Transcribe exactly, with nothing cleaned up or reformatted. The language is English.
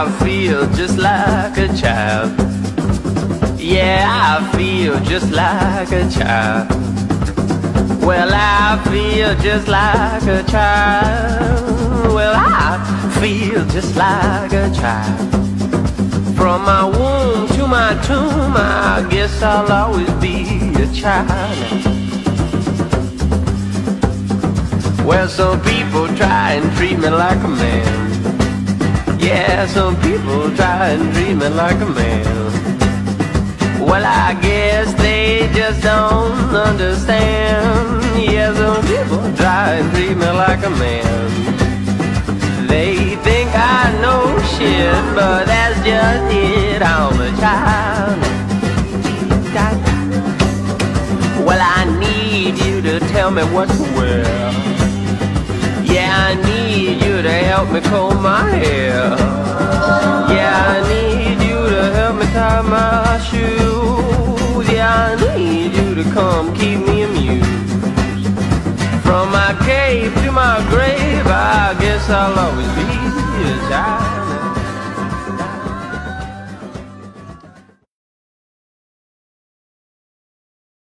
I feel just like a child. Yeah, I feel just like a child. Well, I feel just like a child. Well, I feel just like a child. From my womb to my tomb, I guess I'll always be a child. Well, some people try and treat me like a man. Yeah, some people try and treat me like a man. Well, I guess they just don't understand. Yeah, some people try and treat me like a man. They think I know shit, but that's just it, I'm a child. Well, I need you to tell me what to wear. Yeah, I need you to help me comb my hair. Yeah, I need you to help me tie my shoes. Yeah, I need you to come keep me amused. From my cave to my grave, I guess I'll always be a child.